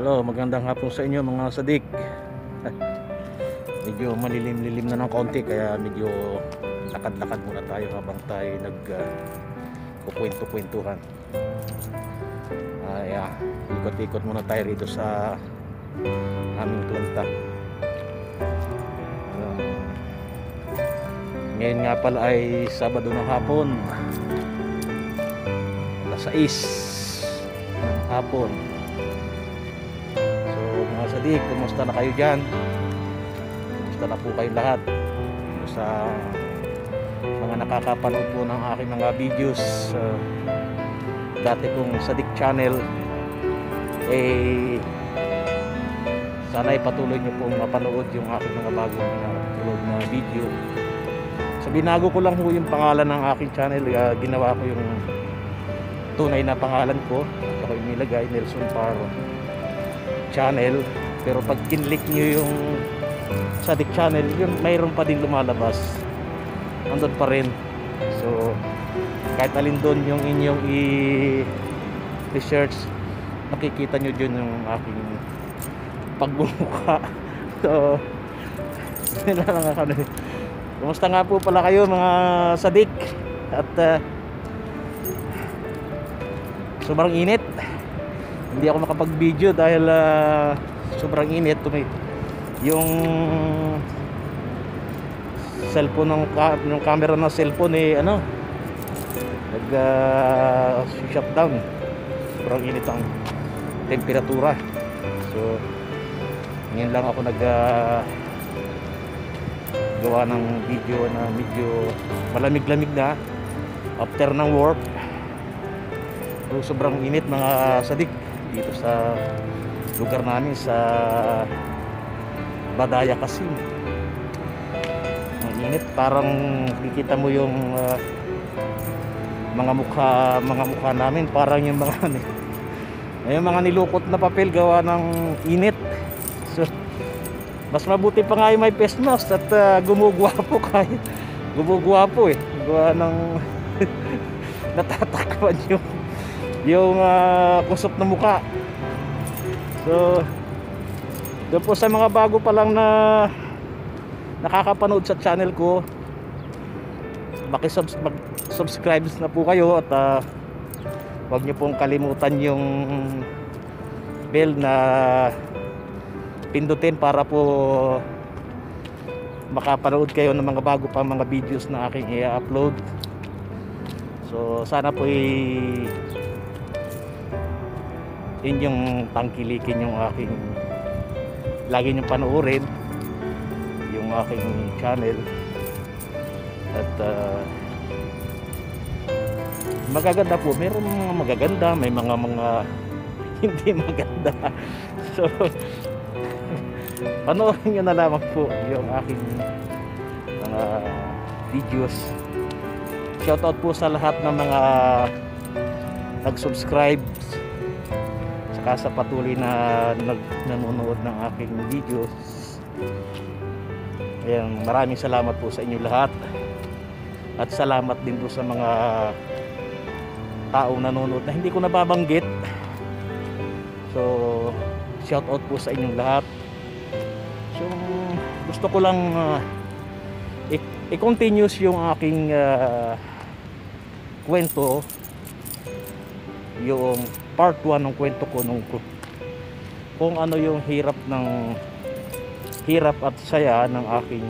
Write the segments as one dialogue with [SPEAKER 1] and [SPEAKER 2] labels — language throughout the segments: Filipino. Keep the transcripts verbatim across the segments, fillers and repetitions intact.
[SPEAKER 1] Hello, magandang hapon sa inyo mga sadik. Medyo malilim-lilim na ng konti kaya medyo lakad-lakad muna tayo habang tayo nag uh, kukwento-kwentuhan. Uh, yeah, ikot-ikot muna tayo rito sa aming planta. Uh, ngayon nga pala ay Sabado ng hapon, alas sais ng hapon. Sadik, kumusta na kayo dyan? Kumusta na po kayong lahat? Sa mga nakakapanood po ng aking mga videos, uh, dati kong Sadik channel, eh sana ipatuloy nyo pong mapanood yung aking mga bagong uh, na video. So binago ko lang po yung pangalan ng aking channel, uh, ginawa ko yung tunay na pangalan ko at ako yung nilagay, Nelson Paro channel. Pero pag kinlik nyo yung Sadik channel, yun, mayroon pa din lumalabas, andun pa rin. So kahit alin doon yung inyong i-research, nakikita nyo dyan yung aking pagbumuka. So yun lang ako. Kumusta nga po pala kayo mga Sadik? At uh, sobrang init, hindi ako makapag-video dahil uh, sobrang init. Tumay yung cellphone ng, ka ng camera ng cellphone eh ano nag uh, shutdown. Sobrang init ang temperatura. So ngayon lang ako nag uh, gawa ng video na medyo malamig-lamig na after ng work. So sobrang init mga Sadik dito sa lugar namin sa Badaya Kasim. Ang init, parang nakikita mo yung uh, mga mukha mga mukha namin, parang yung mga yung mga nilukot na papel gawa ng init. So mas mabuti pa nga yung may face mask at uh, gumugwapo kahit gumugwapo eh gawa ng natatakpan yung yung uh, kusot na mukha. So doon po sa mga bago pa lang na nakakapanood sa channel ko, makisubscribe na po kayo at uh, huwag niyo pong kalimutan yung bell na pindutin para po makapanood kayo ng mga bago pa mga videos na aking i-upload. So sana po i inyong tangkilikin yung aking lagi niyong panoorin yung aking channel at uh, magaganda po, mayroong mga magaganda, may mga mga hindi maganda. So panoorin nyo na lamang po yung aking mga videos. Shoutout po sa lahat ng mga nag-subscribe saka sa patuloy na nag nanonood ng aking videos. Ayan, maraming salamat po sa inyo lahat at salamat din po sa mga taong nanonood na hindi ko nababanggit. So shoutout po sa inyong lahat. So gusto ko lang uh, i-continuous yung aking uh, kwento, yung part one ng kwento ko nung kung ano yung hirap ng hirap at saya ng aking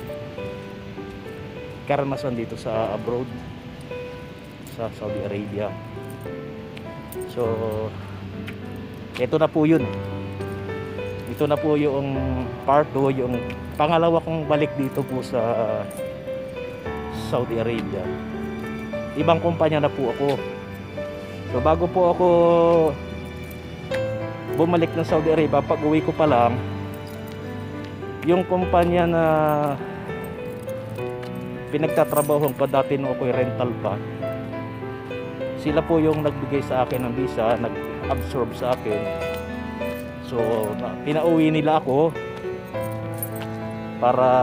[SPEAKER 1] karanasan dito sa abroad sa Saudi Arabia. So ito na po yun, ito na po yung part two, yung pangalawa kong balik dito po sa Saudi Arabia. Ibang kumpanya na po ako. So bago po ako bumalik ng Saudi Arabia, pag uwi ko pa lang, yung kumpanya na pinagtatrabahoan pa dati nung ako'y rental pa, sila po yung nagbigay sa akin ng visa, nag-absorb sa akin. So pinauwi nila ako para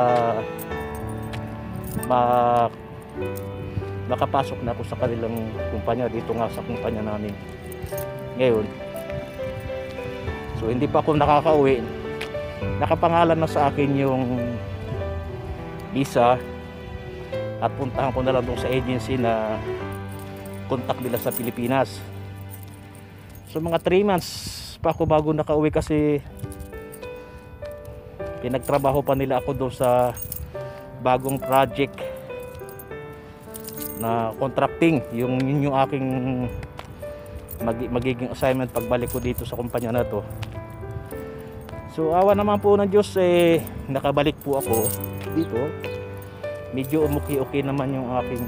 [SPEAKER 1] ma nakapasok na ako sa kanilang kumpanya dito nga sa kumpanya namin ngayon. So hindi pa ako nakakauwi, nakapangalan na sa akin yung visa, at puntahan ko na lang doon sa agency na contact nila sa Pilipinas. So mga three months pa ako bago nakauwi, kasi pinagtrabaho pa nila ako doon sa bagong project na contracting. Yung yun yung aking mag magiging assignment pagbalik ko dito sa kumpanya na to. So awa naman po ng Diyos, eh nakabalik po ako dito. Medyo umuki-okay naman yung aking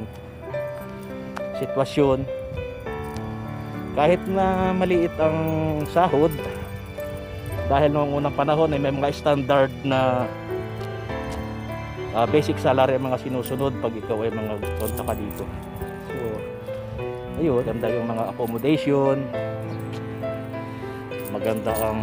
[SPEAKER 1] sitwasyon, kahit na maliit ang sahod, dahil noong unang panahon ay may mga standard na uh, basic salary ang mga sinusunod pag ikaw ay mga konta ka dito. So ayun, ganda yung mga accommodation, maganda ang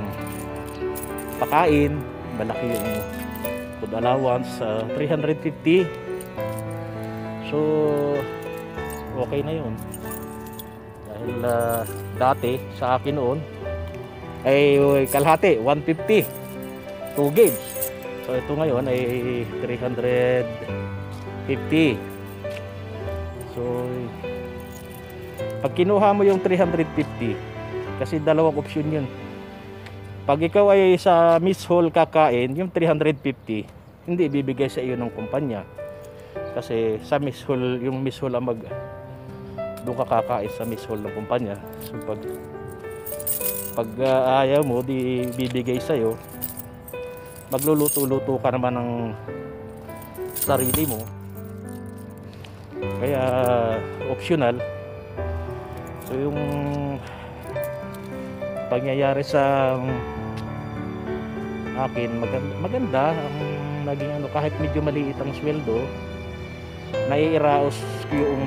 [SPEAKER 1] pakain, malaki yung food allowance, uh, three hundred fifty. So okay na yun, dahil uh, dati sa akin noon ay kalahati, one fifty, two gigs. So ito ngayon ay three hundred fifty. So pag kinuha mo yung three hundred fifty, kasi dalawang option yun. Pag ikaw ay sa Miss Hall kakain, yung three hundred fifty hindi ibibigay sa iyo ng kumpanya, kasi sa Miss Hall, yung Miss Hall ang mag doon ka kakain sa Miss Hall ng kumpanya. So pag pag uh, ayaw mo, di bibigay sa iyo, magluluto-luto ka naman ng sarili mo, kaya optional. So yung pangyayari sa akin, maganda, maganda ang naging ano, kahit medyo maliit ang sweldo, naiiraos ko yung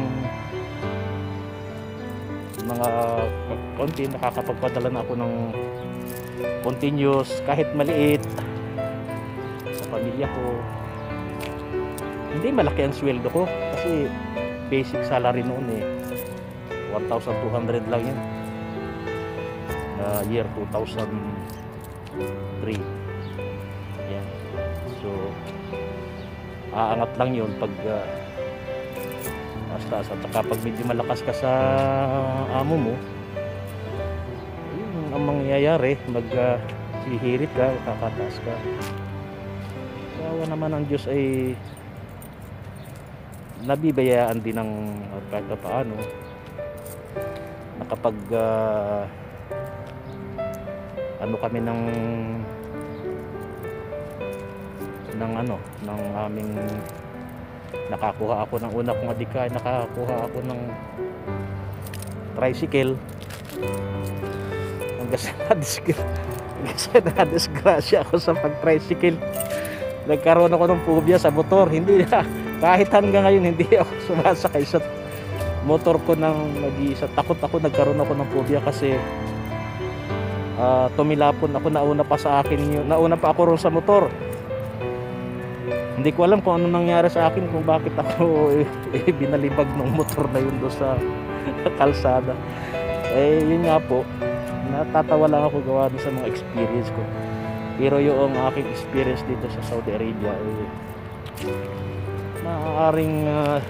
[SPEAKER 1] mga konti, nakakapagpadala na ako ng continuous kahit maliit sa pamilya ko. Hindi malaki ang sweldo ko, kasi basic salary noon eh one thousand two hundred lang yun, uh, year two thousand three. Yan. So aangat lang yun pag uh, taas, at saka pag medyo malakas ka sa amo mo, yun ang mangyayari, mag uh, sihirit ka, kakataas ka. Kawa naman ang Diyos ay nabibayaan din ng kahit na paano, nakapag uh, ano kami ng ng ano ng aming nakakuha ako ng una kong adikay, nakakuha ako ng tricycle. Hanggang sa na-disgrasya ako sa pag-tricycle, nagkaroon ako ng phobia sa motor. Hindi na, kahit hanggang ngayon hindi ako sumasakay sa motor ko ng nag-iisa. Takot ako, nagkaroon ako ng phobia, kasi uh, tumilapon ako, nauna pa sa akin yun, nauna pa ako ron sa motor. Hindi ko alam kung ano nangyari sa akin, kung bakit ako eh, eh, binalibag ng motor na yun doon sa kalsada. Eh yun nga po, natatawa lang ako gawa doon sa mga experience ko. Pero yung aking experience dito sa Saudi Arabia, eh, maaaring uh,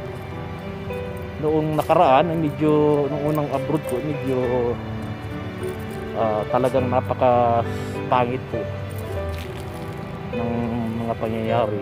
[SPEAKER 1] noong nakaraan, eh, medyo noong unang abroad ko, medyo uh, talagang napaka pangit po ng mga pangyayari.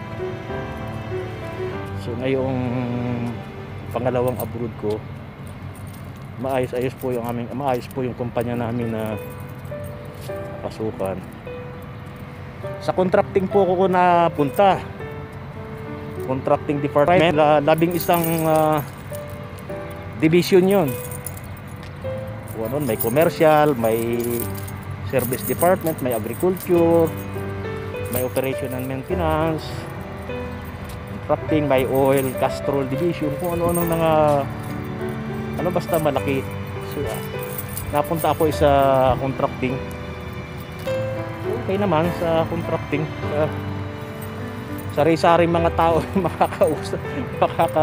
[SPEAKER 1] So ngayong pangalawang abroad ko, maayos-ayos po yung aming maayos po yung kumpanya namin na pasukan. Sa contracting po ako na punta, contracting department, labing isang uh, division yun. Ano, may commercial, may service department, may agriculture, may operation and maintenance, contracting, may oil, castrol division, kung ano-ano mga ano, basta malaki. So uh, napunta ako sa contracting. Okay naman sa contracting, uh, sari-sari mga tao makakausap,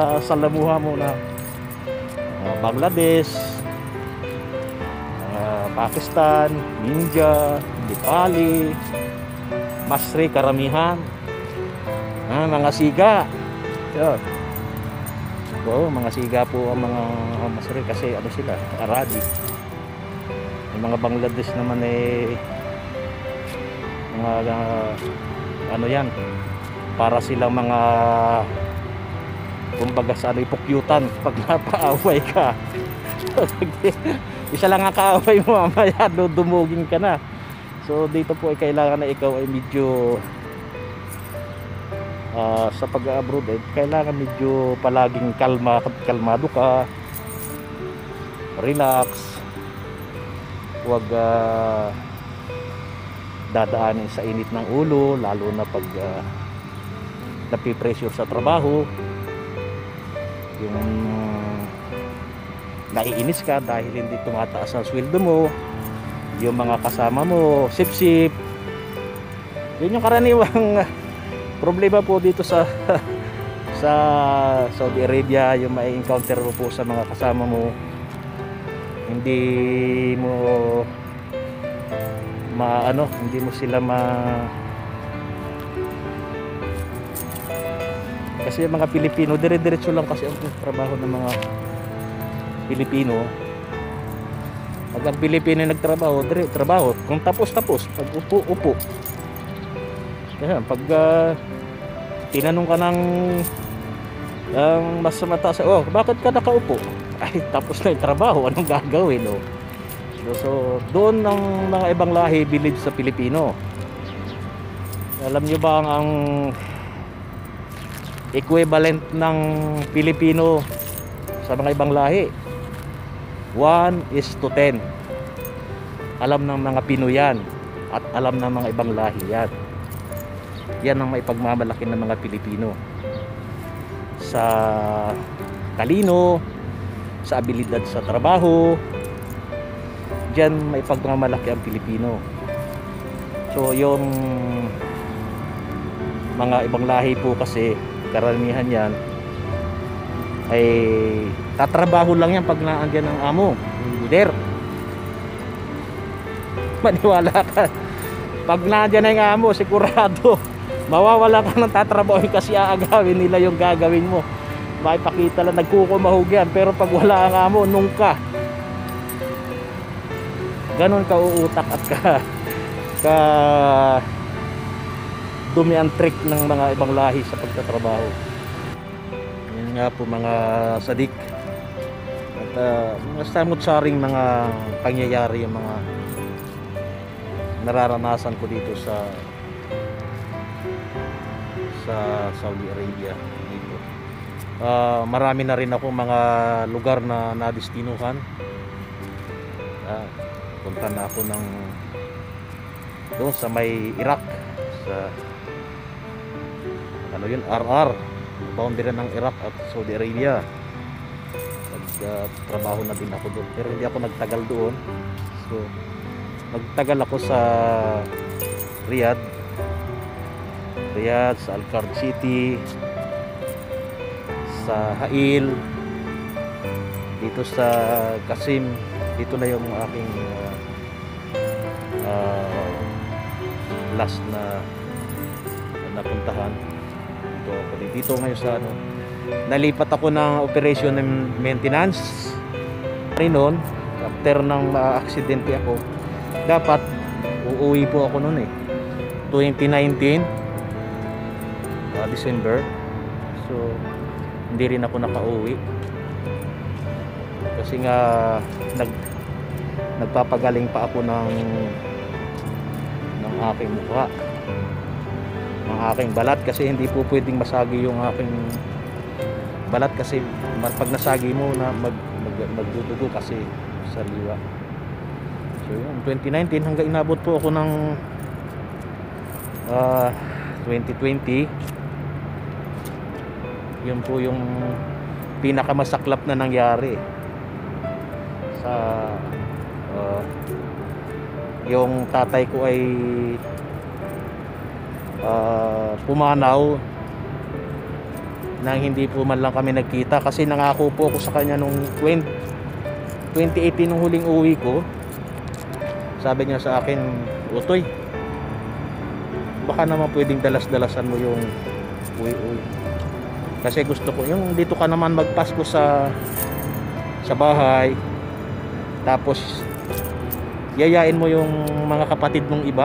[SPEAKER 1] makakasalamuha mo na uh, Bangladesh, uh, Pakistan, India, Nepali, Masri karamihan, ah, mga siga. Yun. Oo, mga siga po ang mga Masri kasi ano sila, Arabi. Yung mga Bangladesh naman eh mga uh, ano yan, para silang mga kumbaga sa ano, ipukyutan pag napaaway ka. Isa lang ang kaaway mo, mamaya dumugin ka na. So dito po ay kailangan na ikaw ay medyo uh, sa pag-abroad eh, kailangan medyo palaging kalma, kalmado ka, relax, huwag uh, dadaanin sa init ng ulo, lalo na pag uh, napipressure sa trabaho, yung naiinis ka dahil hindi tumataas ang sweldo mo, yung mga kasama mo sip-sip. Yun yung karaniwang problema po dito sa sa Saudi Arabia, yung may encounter mo po sa mga kasama mo. Hindi mo maano, hindi mo sila ma kasi yung mga Pilipino dire-diretso lang kasi ang trabaho ng mga Pilipino. Pag ang Pilipino nagtrabaho, dire trabaho, kung tapos tapos, pag upo upo. Kaya pag uh, tinanong ka ng ang um, mas mataas, oh bakit ka nakaupo? Ay tapos na yung trabaho, anong gagawin? Oh? So doon ang mga ibang lahi believe sa Pilipino. Alam nyo ba ang, ang equivalent ng Pilipino sa mga ibang lahi? One is to ten. Alam ng mga Pinoy yan, at alam ng mga ibang lahi yan. Yan ang maipagmamalaki ng mga Pilipino sa talino, sa abilidad sa trabaho. Diyan maipagmamalaki ang Pilipino. So yung mga ibang lahi po kasi karamihan yan ay tatrabaho lang yan pag naandyan ang amo, yung leader. Maniwala ka, pag naandyan na yung amo, sigurado mawawala ka ng tatrabaho kasi aagawin nila yung gagawin mo. Maipakita lang nagkukumahog yan, pero pag wala ang amo, nung ka ganon ka uutak at ka ka dumi ang trick ng mga ibang lahi sa pagtatrabaho. Yan nga po mga sadik, at uh, mga samot-saring mga pangyayari yung mga nararanasan ko dito sa sa Saudi Arabia dito. Uh, marami na rin ako mga lugar na nadestinuhan. Uh, punta na ako ng doon sa may Iraq, sa ano yun, R R, boundary ng Iraq at Saudi Arabia. Nag uh, trabaho na din ako doon, pero hindi ako nagtagal doon. So nagtagal ako sa Riyadh Riyadh, sa Al-Khard City, sa Hail, dito sa Qasim. Dito na yung aking uh, uh, last na napuntahan. Dito ako dito ngayon sa ano. Nalipat ako ng operation and maintenance. Rin noon, after nang ma-aksidente ako, dapat uuwi po ako noon eh, twenty nineteen uh, December. So hindi rin ako nakauwi kasi nga nag nagpapagaling pa ako ng ng aking mukha, ng aking balat, kasi hindi po pwedeng masagi yung aking balat kasi pag nasagi mo na mag, mag magdudugo kasi sa liwa. So yun, twenty nineteen hanggang inabot po ako ng uh, twenty twenty. Yun po yung pinakamasaklap na nangyari sa uh, yung tatay ko ay uh, pumanaw nang hindi po man lang kami nagkita, kasi nangako po ako sa kanya nung twenty eighteen nung huling uwi ko. Sabi niya sa akin, Utoy, baka naman pwedeng dalas-dalasan mo yung uwi-uwi. Kasi gusto ko, yung dito ka naman magpasko sa sa bahay, tapos yayain mo yung mga kapatid mong iba,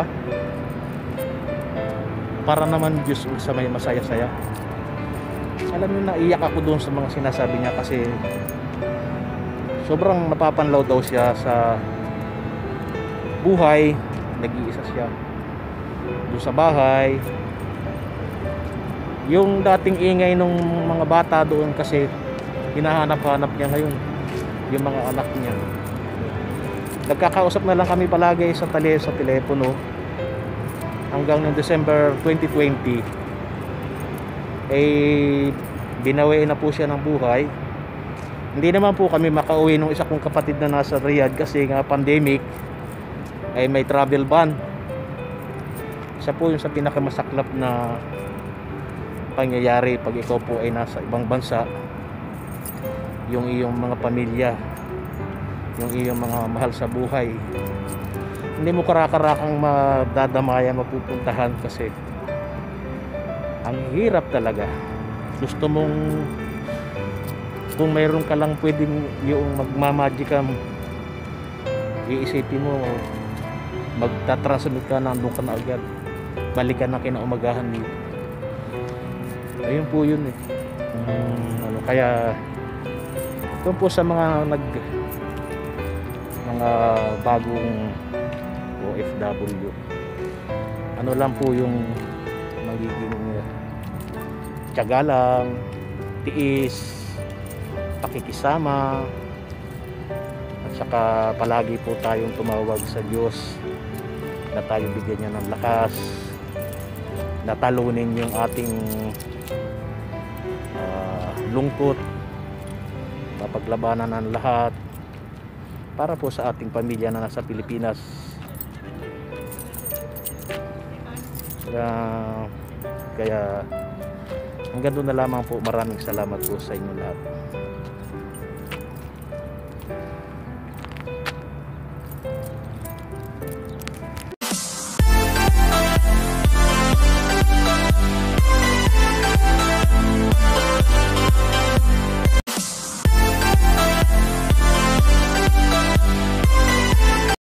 [SPEAKER 1] para naman Diyos sa may masaya-saya. Alam niyo, naiyak ako doon sa mga sinasabi niya kasi sobrang napapanlaw daw siya sa buhay. Nag-iisa siya doon sa bahay. Yung dating ingay ng mga bata doon kasi hinahanap-hanap niya ngayon yung mga anak niya. Nagkakausap na lang kami palagi sa tele sa telepono hanggang noong December twenty twenty. Eh binawiin na po siya ng buhay. Hindi naman po kami makauwi nung isa kong kapatid na nasa Riyadh kasi nga pandemic, ay may travel ban. Isa po yung sa pinakamasaklap na pangyayari pag ikaw po ay nasa ibang bansa. Yung iyong mga pamilya, yung iyong mga mahal sa buhay, hindi mo karakarakang madadamayan, mapupuntahan kasi ang hirap talaga. Gusto mong, kung mayroon ka lang pwedeng yung magmamagicam, iisipin mo magtatransmit ka, nandun ka na agad, balikan na kinaumagahan dito. Ayun po yun eh. um, ano, kaya doon po sa mga nag mga bagong O F W, ano lang po yung magiging tiyaga lang, tiis, pakikisama, at saka palagi po tayong tumawag sa Diyos na tayo bigyan niya ng lakas na talunin yung ating uh, lungkot, mapaglabanan ang lahat para po sa ating pamilya na nasa Pilipinas. Kaya, kaya hanggang doon na lamang po. Maraming salamat po sa inyo lahat.